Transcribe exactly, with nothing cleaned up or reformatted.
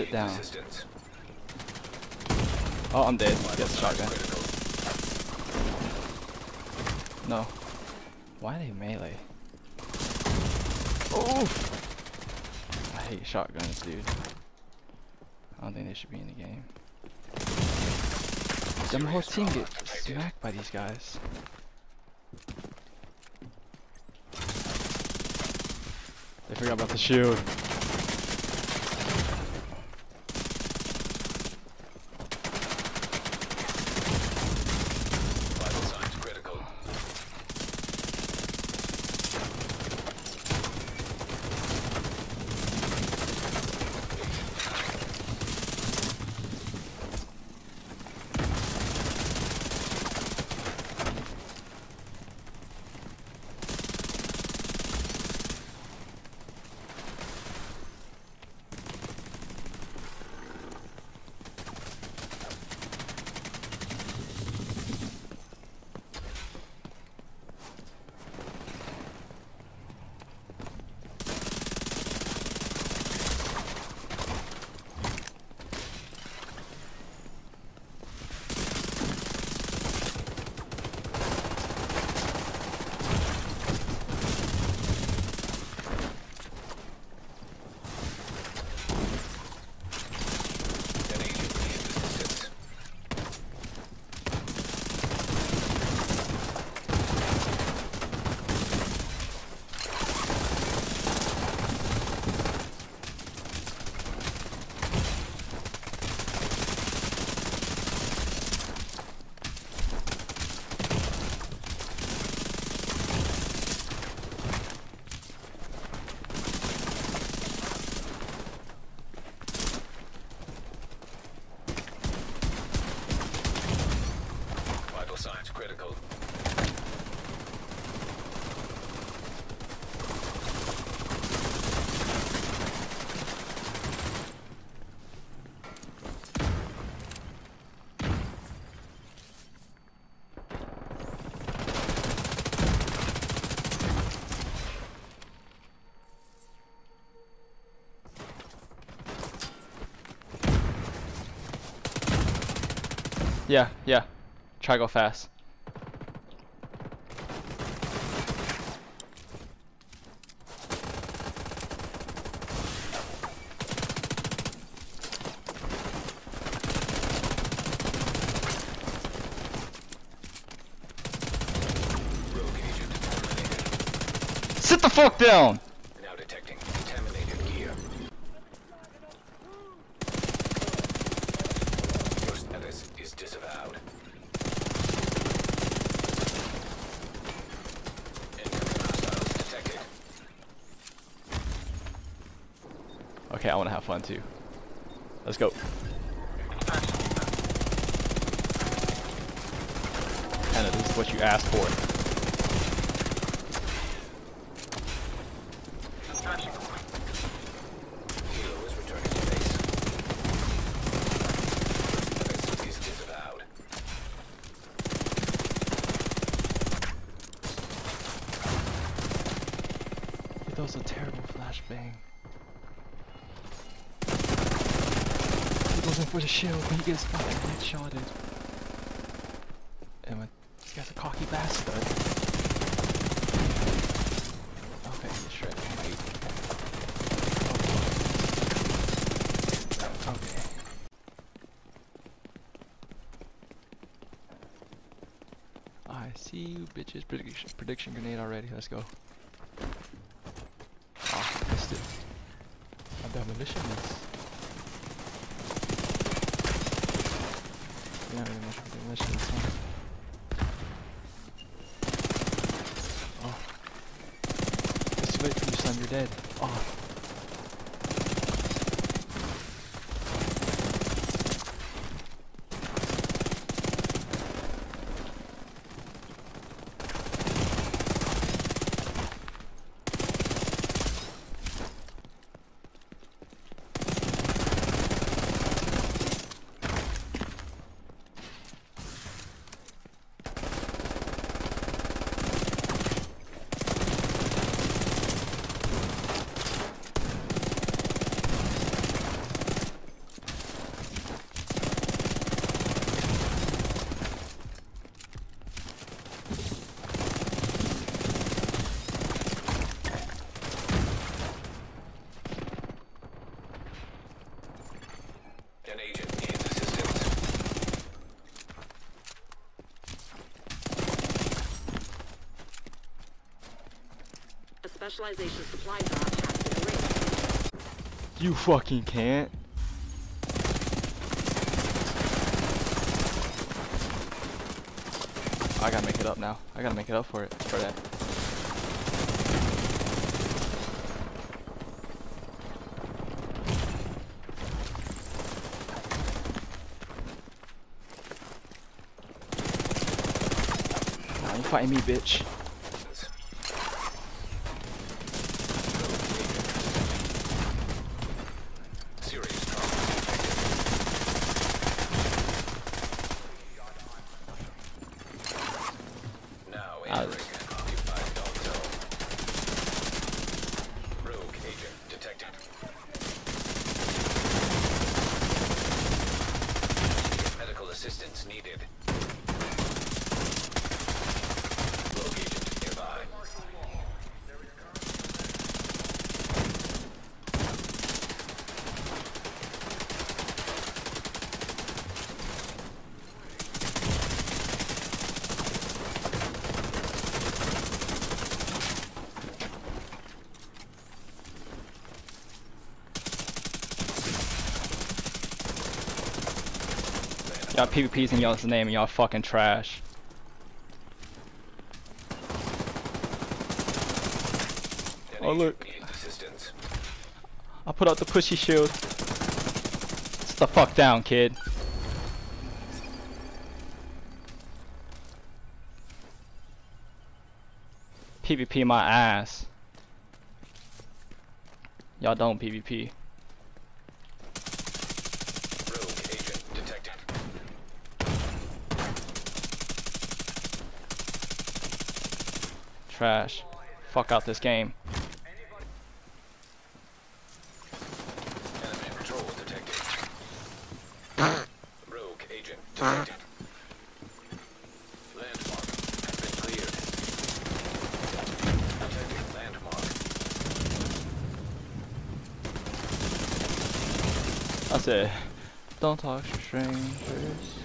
Sit down. Oh, I'm dead. Yes, shotgun. No. Why are they melee? Oof! I hate shotguns, dude. I don't think they should be in the game. Then my whole team get smacked by these guys. They forgot about the shield. Vital signs critical. Signs critical. Yeah, yeah. Try to go fast. Sit the fuck down! Now detecting contaminated gear. Your status is disavowed. Incoming hostiles detected. Okay, I want to have fun too. Let's go. Anna, this is what you asked for. Hero is returning to base. Status is disavowed. That was a terrible flashbang. He goes in for the shield, but he gets fucking headshotted. And when this guy's a cocky bastard. Okay, he's shredded. Wait. Okay. I see you bitches. Prediction, prediction grenade already. Let's go. Ah, missed it. I've got demolition this. Yeah, very much for demolition this one. Oh. It's too late for you, son. You're dead. Oh. specialization supply drop has been erased. You fucking can't. I gotta make it up now. I gotta make it up for it. For that. Nah, you fighting me, bitch. Assistance needed. Rogue agent nearby. Y'all P V Ps in y'all's name and y'all fucking trash. Oh look. I put out the pushy shield. Sit the fuck down, kid. P V P my ass. Y'all don't P V P. Trash. Fuck out this game. Enemy patrol detected. Rogue agent detected. Landmark has been cleared. Detecting landmark. That's it. Don't talk to strangers.